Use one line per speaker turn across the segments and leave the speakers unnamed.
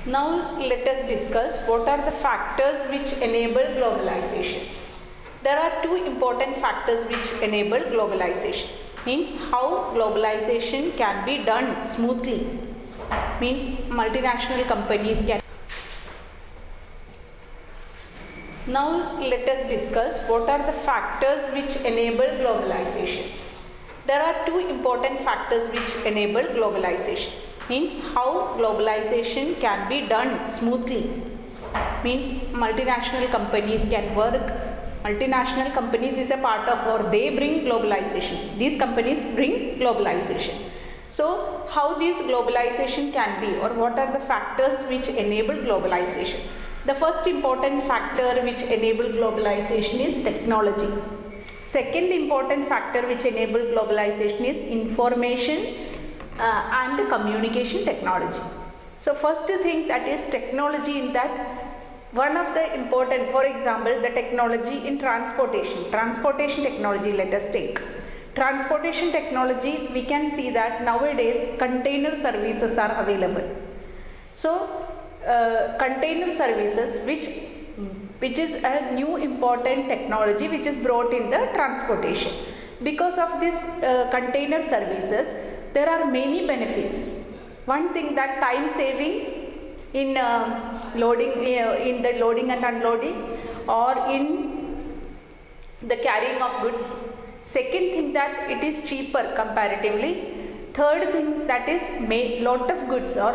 Now let us discuss what are the factors which enable globalization. There are two important factors which enable globalization. Means how globalization can be done smoothly. Means multinational companies can. Now let us discuss what are the factors which enable globalization. There are two important factors which enable globalization. Means how globalization can be done smoothly. Means multinational companies can work. Multinational companies is a part of, or they bring globalization. These companies bring globalization. So how this globalization can be, or what are the factors which enable globalization? The first important factor which enable globalization is technology. Second important factor which enable globalization is information and communication technology. So first thing, that is technology. In that, one of the important, for example, the technology in transportation technology, let us take. Transportation technology, we can see that nowadays container services are available. So container services, which is a new important technology which is brought in the transportation. Because of this container services, there are many benefits. One thing, that time saving in loading, in the loading and unloading, or in the carrying of goods. Second thing, that it is cheaper comparatively. Third thing, that is lot of goods, or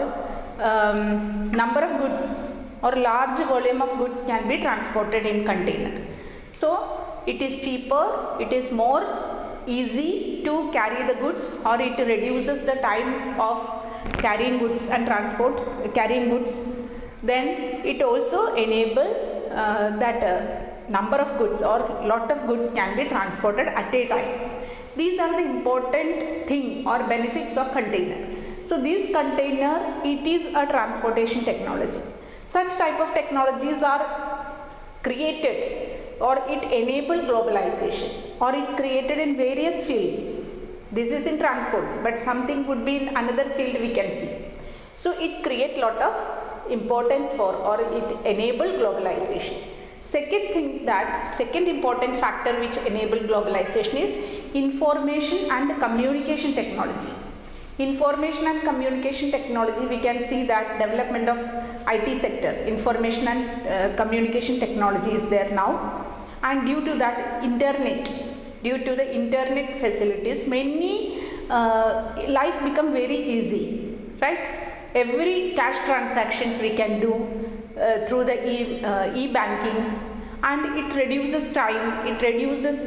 number of goods, or large volume of goods can be transported in container. So it is cheaper, it is more easy to carry the goods, or it reduces the time of carrying goods and carrying goods. Then it also enable that number of goods or lot of goods can be transported at a time. These are the important thing or benefits of container. So this container, it is a transportation technology. Such type of technologies are created, or it enable globalization, or it created in various fields. This is in transports, but something would be in another field we can see. So it create lot of importance for, or it enable globalization. Second thing, that second important factor which enable globalization is information and communication technology. Information and communication technology, we can see that development of IT sector, information and communication technology is there now, and due to that due to the internet facilities, many life become very easy, right? Every cash transactions we can do through the e-banking, and it reduces time, it reduces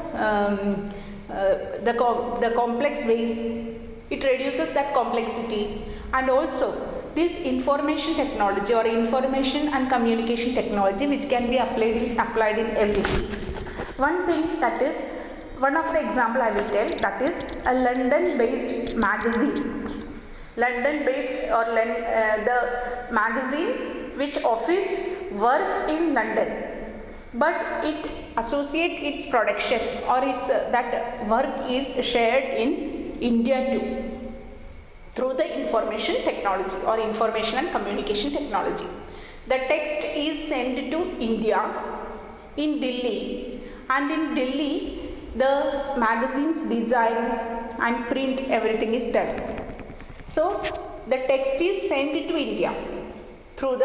the complex ways, it reduces that complexity. And also this information technology or information and communication technology, which can be applied in every field. One thing, that is, one of the example I will tell, that is a London based magazine. London based, or the magazine which office work in London, but it associate its production, or its that work is shared in India too, through the information technology or information and communication technology. The text is sent to India in Delhi, and in Delhi the magazine's design and print, everything is done. So the text is sent to India through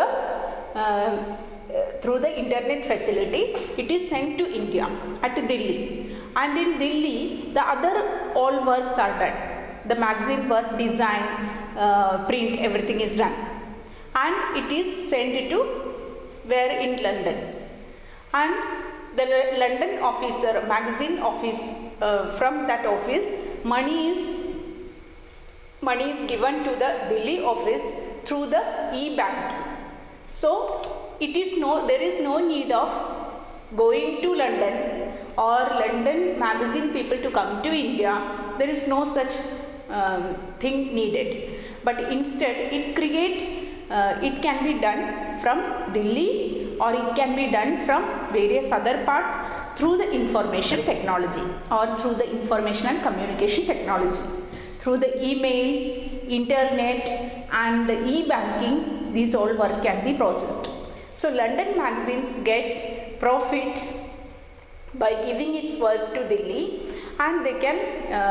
the internet facility. It is sent to India at Delhi, and in Delhi the other all works are done. The magazine work, design, print, everything is done, and it is sent to where, in London. And the London officer, magazine office, from that office money is given to the Delhi office through the e-banking. So there is no need of going to London, or London magazine people to come to India. There is no such thing needed, but instead it can be done from Delhi, or it can be done from various other parts through the information technology, or through the information and communication technology, through the email, internet and e-banking, these all work can be processed. So London Magazines gets profit by giving its work to Delhi, and they can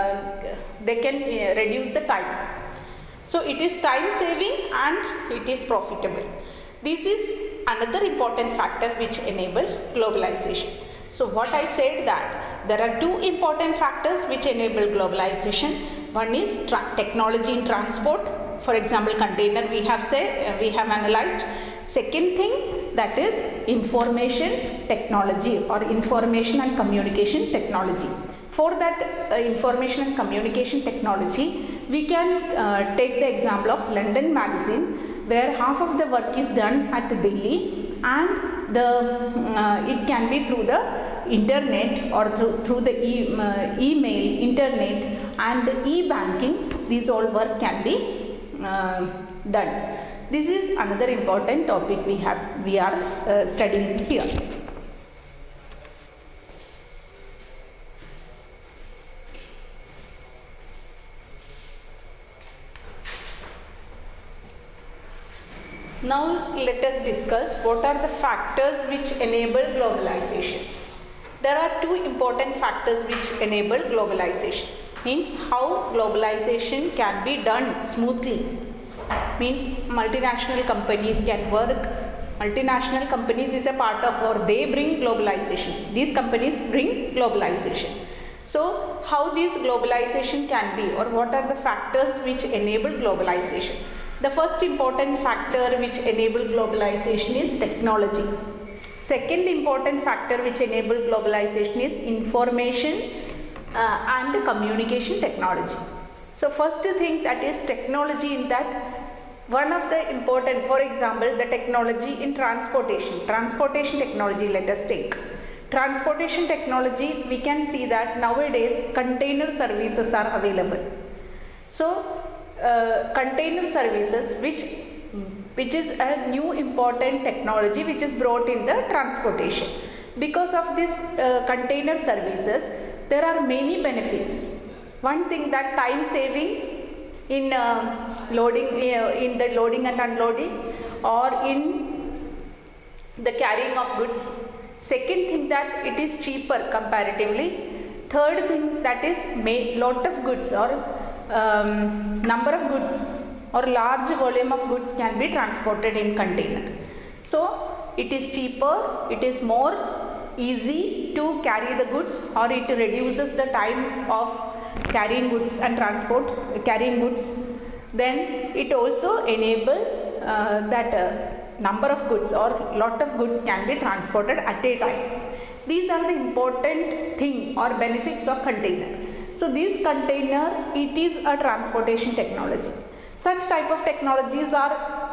reduce the time. So it is time saving and it is profitable. This is another important factor which enable globalization. So what I said, that there are two important factors which enable globalization. One is technology in transport. For example, container we have analyzed. Second thing, that is information technology or information and communication technology. For that information and communication technology, we can take the example of London Magazine, where half of the work is done at Delhi, and it can be through the internet or through the email, internet and e-banking. These all work can be done. This is another important topic we are studying here. Now let us discuss what are the factors which enable globalization. There are two important factors which enable globalization. Means how globalization can be done smoothly. Means multinational companies can work. Multinational companies is a part of, or they bring globalization. These companies bring globalization. So how this globalization can be, or what are the factors which enable globalization? The first important factor which enable globalization is technology. Second important factor which enable globalization is information and communication technology. So first thing, that is technology. In that, one of the important, for example, the technology in transportation technology, let us take. Transportation technology, we can see that nowadays container services are available. So container services, which is a new important technology which is brought in the transportation. Because of this container services, there are many benefits. One thing, that time saving in loading, in the loading and unloading, or in the carrying of goods. Second thing, that it is cheaper comparatively. Third thing, that is lot of goods or number of goods or large volume of goods can be transported in container. So it is cheaper, it is more easy to carry the goods, or it reduces the time of carrying goods and carrying goods. Then it also enable that number of goods or lot of goods can be transported at a time. These are the important thing or benefits of container. So this container, it is a transportation technology. Such type of technologies are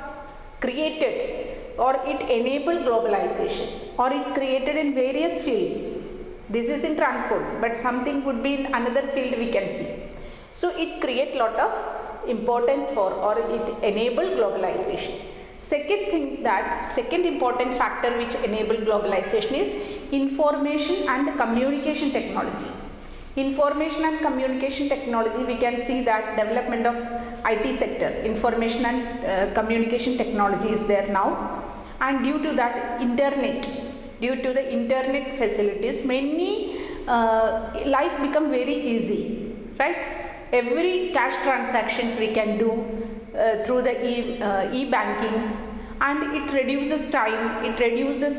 created, or it enable globalization, or it created in various fields. This is in transports, but something would be in another field we can see. So it create lot of importance for, or it enable globalization. Second thing, that second important factor which enable globalization is information and communication technology. Information and communication technology, we can see that development of IT sector, information and communication technology is there now, and due to that internet, due to the internet facilities, many life become very easy, right? Every cash transactions we can do through the e-banking, and it reduces time, it reduces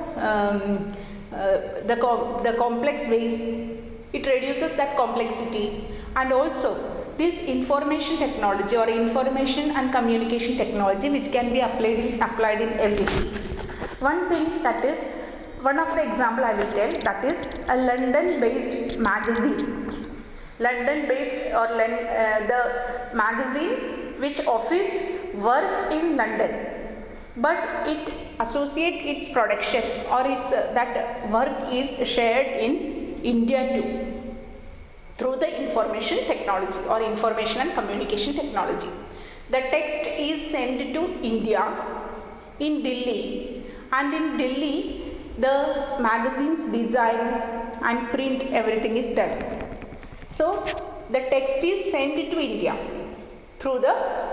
the complex ways, it reduces that complexity. And also this information technology or information and communication technology, which can be applied in every field. One thing, that is, one of the example I will tell, that is a London based magazine. London based, or the magazine which office work in London, but it associate its production or its that work is shared in India too, through the information technology or information and communication technology. The text is sent to India in Delhi, and in Delhi the magazine's design and print, everything is done. So the text is sent to India. through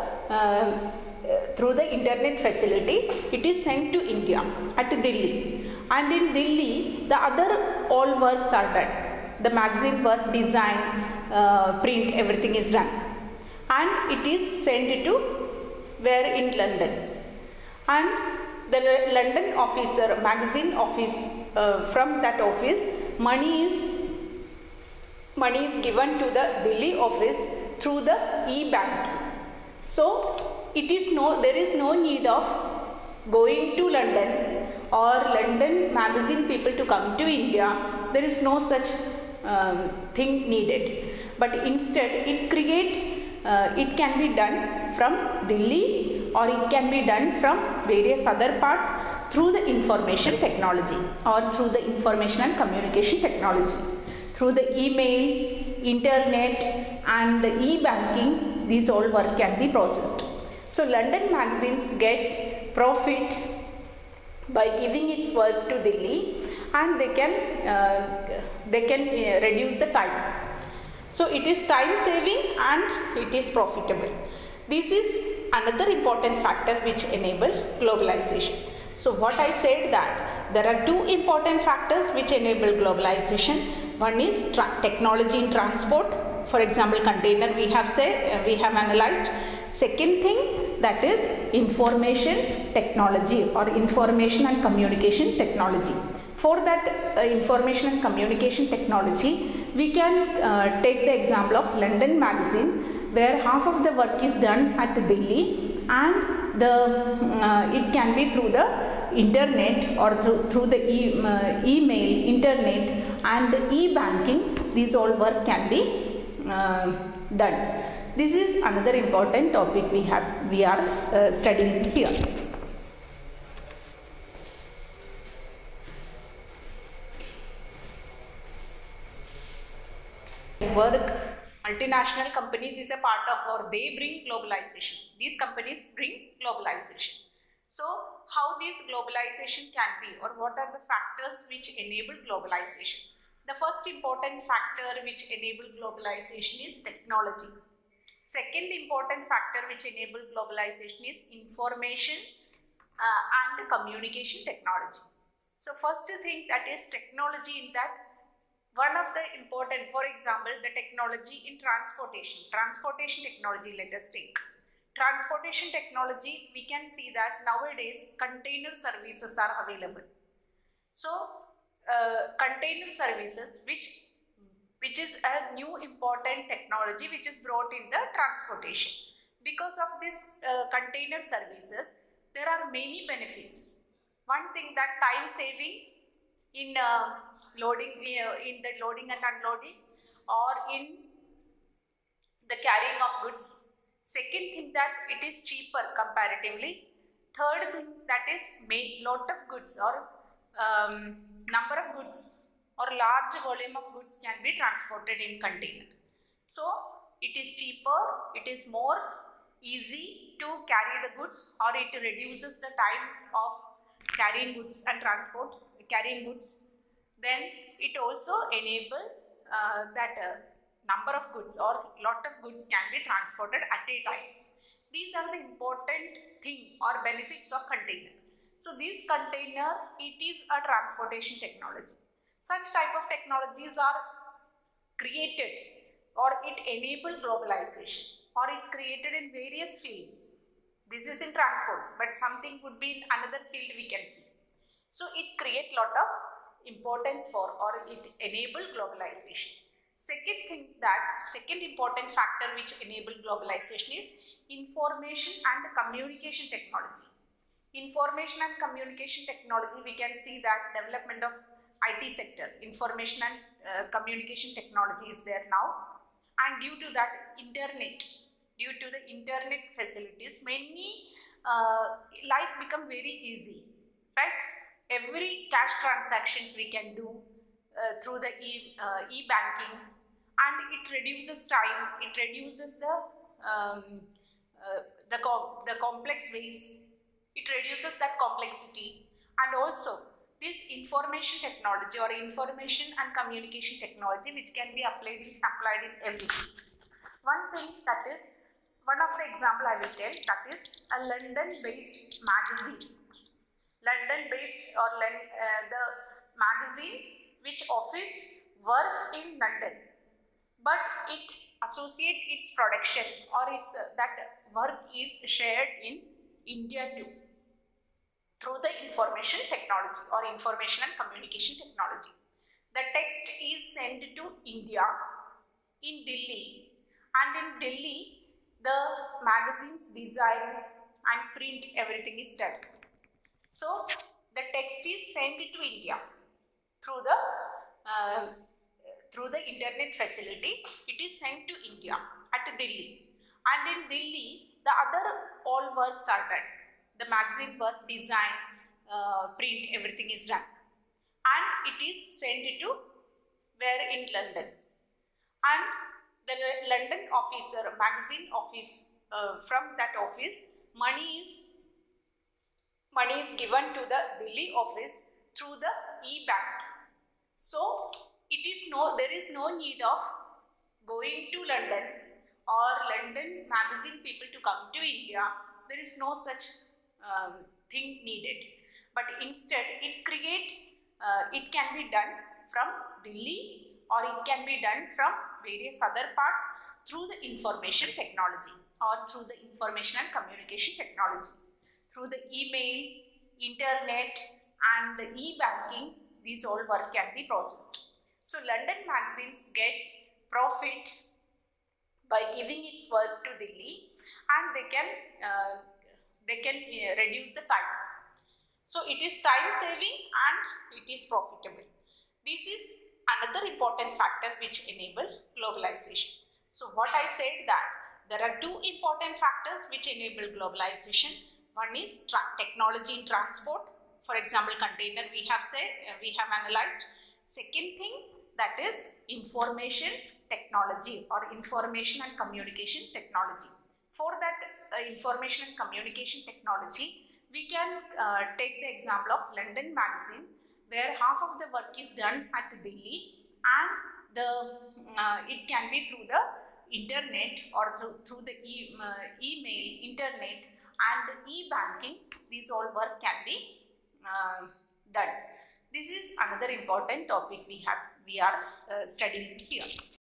the internet facility. It is sent to India at Delhi, and in Delhi the other all works are done. The magazine work, design, print, everything is done, and it is sent to where in London, and the London officer, magazine office, from that office money is given to the Delhi office through the e-banking. So there is no need of going to London or London magazine people to come to India. There is no such thing needed, but instead it can be done from Delhi, or it can be done from various other parts through the information technology or through the information and communication technology. Through the email, internet and e-banking, these all work can be processed. So London magazines gets profit by giving its work to Delhi, and they can reduce the time. So it is time saving and it is profitable. This is another important factor which enable globalization. So what I said, that there are two important factors which enable globalization. One is technology in transport. For example, container we have analyzed. Second thing, that is information technology or information and communication technology. For that information and communication technology, we can take the example of London magazine, where half of the work is done at Delhi, and it can be through the internet or through the email, internet and e-banking. These all work can be done. This is another important topic we are studying here. Work, multinational companies is a part of, or they bring globalization. These companies bring globalization. So how this globalization can be, or what are the factors which enable globalization? The first important factor which enable globalization is technology. Second important factor which enable globalization is information and communication technology. So first thing, that is technology. In that, one of the important, for example, the technology in transportation technology, let us take. Transportation technology, we can see that nowadays container services are available. So container services, which is a new important technology which is brought in the transportation. Because of this container services, there are many benefits. One thing, that time saving in loading, in the loading and unloading, or in the carrying of goods. Second thing, that it is cheaper comparatively. Third thing, that is lot of goods or number of goods or large volume of goods can be transported in container. So it is cheaper, it is more easy to carry the goods, or it reduces the time of carrying goods and carrying goods. Then it also enable that number of goods or lot of goods can be transported at a time. These are the important thing or benefits of container. So this container, it is a transportation technology. Such type of technologies are created, or it enable globalization, or it created in various fields. This is in transports, but something would be in another field we can see. So it create lot of importance for, or it enable globalization. Second thing, that second important factor which enable globalization is information and communication technology. Information and communication technology, we can see that development of IT sector, information and communication technology is there now, and due to that due to the internet facilities, many life become very easy, right? Every cash transactions we can do through the e-banking, and it reduces time, it reduces the complex ways, it reduces that complexity. And also this information technology or information and communication technology, which can be applied in everything. One thing, that is, One of the example I will tell, that is a London-based magazine. London-based or the magazine which office work in London, but it associate its production or its that work is shared in India too, through the information technology or information and communication technology. The text is sent to India in Delhi, and in Delhi the magazine's design and print everything is done. So the text is sent to India through the internet facility. It is sent to India at Delhi, and in Delhi the other all works are done. The magazine work, design, print, everything is done, and it is sent to where in London, and the London officer, magazine office, from that office money is given to the Delhi office through the e-bank. So there is no need of going to London or London magazine people to come to India. There is no such thing needed, but instead it can be done from Delhi, or it can be done from various other parts through the information technology or through the information and communication technology. Through the email, internet and e-banking, these all work can be processed. So London magazines gets profit by giving its work to Delhi, and they can reduce the time. So it is time saving and it is profitable. This is another important factor which enable globalization. So what I said, that there are two important factors which enable globalization. One is technology in transport. For example, container we have analyzed. Second thing, that is information technology or information and communication technology. For that information and communication technology, we can take the example of London magazine, where half of the work is done at Delhi, and it can be through the internet or through the email, internet and e-banking. These all work can be done. This is another important topic we are studying here.